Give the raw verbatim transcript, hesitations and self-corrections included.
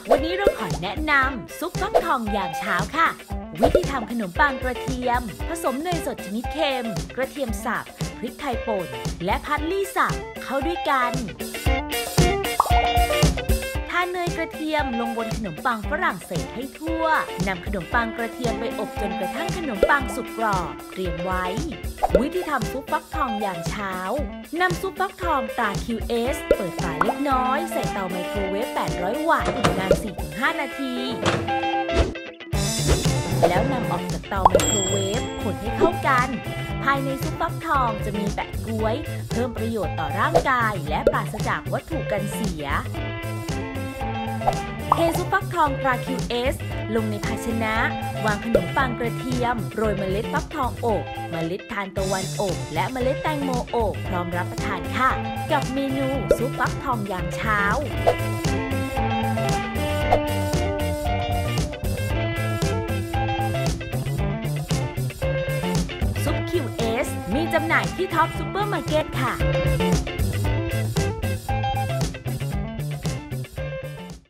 วันนี้เราขอแนะนำซุปฟักทองยามเช้าค่ะวิธีทำขนมปังกระเทียมผสมเนยสดชนิดเค็มกระเทียมสับพริกไทยป่นและพาร์สลีย์สับเข้าด้วยกันทาเนยกระเทียมลงบนขนมปังฝรั่งเศสให้ทั่วนำขนมปังกระเทียมไปอบจนกระทั่งขนมปังสุกกรอบเตรียมไว้วิธีทำซุปฟักทองยามเช้านำซุปฟักทองตรา คิว เอส เปิดฝาเล็กน้อยใส่เตาไมโครเวฟแปดร้อยวัตต์นาน สี่ถึงห้า นาทีแล้วนำออกจากเตาไมโครเวฟคนให้เข้ากันภายในซุปฟักทองจะมีแปะก๊วยเพิ่มประโยชน์ต่อร่างกายและปราศจากวัตถุกันเสียเทซุปฟักทองตรา คิว เอส ลงในภาชนะวางขนมปังกระเทียมโรยเมล็ดฟักทองอบเมล็ดทานตะวันอบและเมล็ดแตงโมอบพร้อมรับประทานค่ะกับเมนูซุปฟักทองยามเช้าซุป คิว เอส มีจำหน่ายที่ท็อปซูเปอร์มาร์เก็ตค่ะ